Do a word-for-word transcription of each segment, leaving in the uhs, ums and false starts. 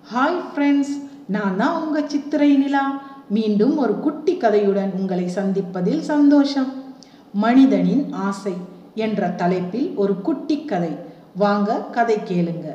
Hi friends, நான் தான் உங்கள் சித்திரை நிலா. மீண்டும் ஒரு குட்டி கதையுடன் உங்களை சந்திப்பதில் சந்தோஷம். மனிதனின் ஆசை என்ற தலைப்பில் ஒரு குட்டி கதை. வாங்க கதை கேளுங்க.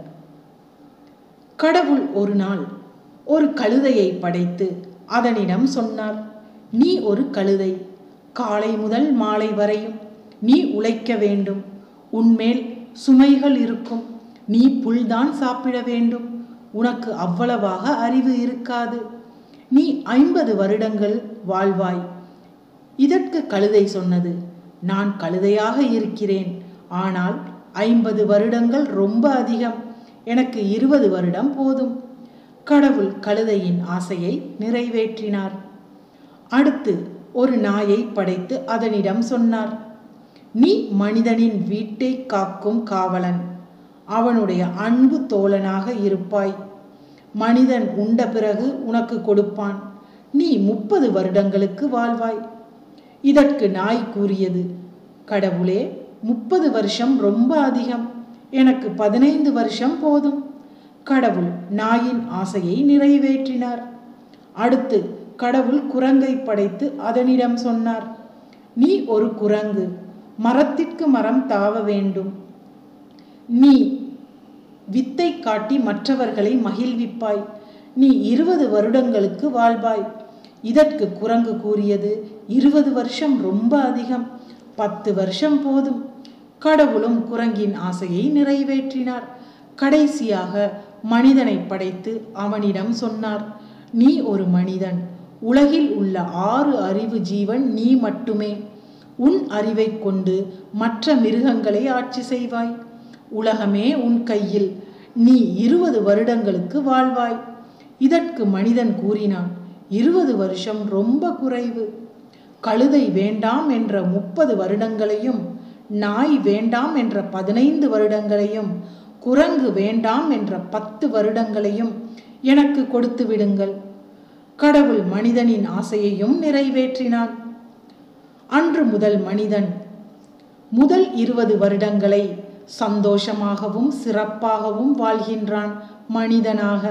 கடவுள் ஒரு நாள் ஒரு கழுதையை படைத்து அதனிடம் சொன்னார், நீ ஒரு கழுதை. காலை முதல் மாலை வரையும் நீ உழைக்க வேண்டும். உன்மேல் சுமைகள் இருக்கும். நீ புல்தான் சாப்பிட வேண்டும். உனக்கு அவ்வளவாக அறிவு இருக்காது. நீ ஐம்பது வருடங்கள் வாழ்வாய். இதற்கு கழுதை சொன்னது, நான் கழுதையாக இருக்கிறேன். ஆனால் ஐம்பது வருடங்கள் ரொம்ப அதிகம். எனக்கு இருபது வருடம் போதும். கடவுள் கழுதையின் ஆசையை நிறைவேற்றினார். அடுத்து ஒரு நாயை படைத்து அதனிடம் சொன்னார், நீ மனிதனின் வீட்டை காக்கும் காவலன். அவனுடைய அன்பு தோழனாக இருப்பாய். மனிதன் உண்ட பிறகு உனக்கு கொடுப்பான். நீ முப்பது வருடங்களுக்கு வாழ்வாய். இதற்கு நாய் கூறியது, கடவுளே, முப்பது வருஷம் ரொம்ப அதிகம். எனக்கு பதினைந்து வருஷம் போதும். கடவுள் நாயின் ஆசையை நிறைவேற்றினார். அடுத்து கடவுள் குரங்கை படைத்து அதனிடம் சொன்னார், நீ ஒரு குரங்கு. மரத்திற்கு மரம் தாவ வேண்டும். நீ வித்தை காட்டி மற்றவர்களை மகிழ்விப்பாய். நீ இருபது வருடங்களுக்கு வாழ்வாய். இதற்கு குரங்கு கூறியது, இருபது வருஷம் ரொம்ப அதிகம். பத்து வருஷம் போதும். கடவுளும் குரங்கின் ஆசையை நிறைவேற்றினார். கடைசியாக மனிதனை படைத்து அவனிடம் சொன்னார், நீ ஒரு மனிதன். உலகில் உள்ள ஆறு அறிவு ஜீவன் நீ மட்டுமே. உன் அறிவை கொண்டு மற்ற மிருகங்களை ஆட்சி செய்வாய். உலகமே உன் கையில். நீ இருபது வருடங்களுக்கு வாழ்வாய். இதற்கு மனிதன் கூறினான், இருபது வருஷம் ரொம்ப குறைவு. கழுதை வேண்டாம் என்ற முப்பது வருடங்களையும், நாய் வேண்டாம் என்ற பதினைந்து வருடங்களையும், குரங்கு வேண்டாம் என்ற பத்து வருடங்களையும் எனக்கு கொடுத்து விடுங்கள். கடவுள் மனிதனின் ஆசையையும் நிறைவேற்றினான். அன்று முதல் மனிதன் முதல் இருபது வருடங்களை சந்தோஷமாகவும் சிறப்பாகவும் வாழ்கின்றான். மனிதனாக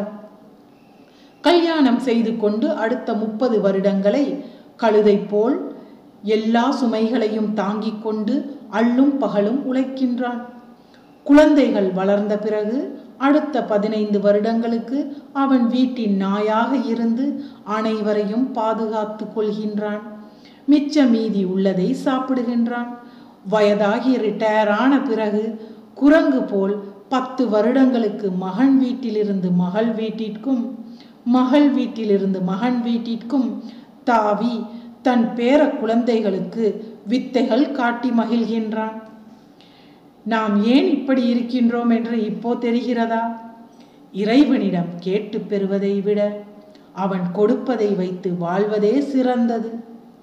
கல்யாணம் செய்து கொண்டு அடுத்த முப்பது வருடங்களை கழுதை போல் எல்லா சுமைகளையும் தாங்கிக் கொண்டு அள்ளும் பகலும் உழைக்கின்றான். குழந்தைகள் வளர்ந்த பிறகு அடுத்த பதினைந்து வருடங்களுக்கு அவன் வீட்டின் நாயாக இருந்து அனைவரையும் பாதுகாத்து கொள்கின்றான். மிச்ச மீதி உள்ளதை சாப்பிடுகின்றான். வயதாகி ரிட்டையர் ஆன பிறகு குரங்கு போல் பத்து வருடங்களுக்கு மகன் வீட்டிலிருந்து மகள் வீட்டிற்கும், மகள் வீட்டிலிருந்து மகன் வீட்டிற்கும் தாவி தன் பேர குழந்தைகளுக்கு வித்தைகள் காட்டி மகிழ்கின்றான். நாம் ஏன் இப்படி இருக்கின்றோம் என்று இப்போ தெரிகிறதா? இறைவனிடம் கேட்டு பெறுவதை விட அவன் கொடுப்பதை வைத்து வாழ்வதே சிறந்தது.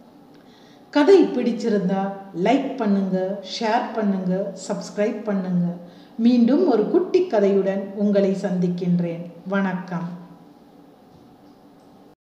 கதை பிடிச்சிருந்தா லைக் பண்ணுங்க, ஷேர் பண்ணுங்க, சப்ஸ்கிரைப் பண்ணுங்க. மீண்டும் ஒரு குட்டி கதையுடன் உங்களை சந்திக்கின்றேன். வணக்கம்.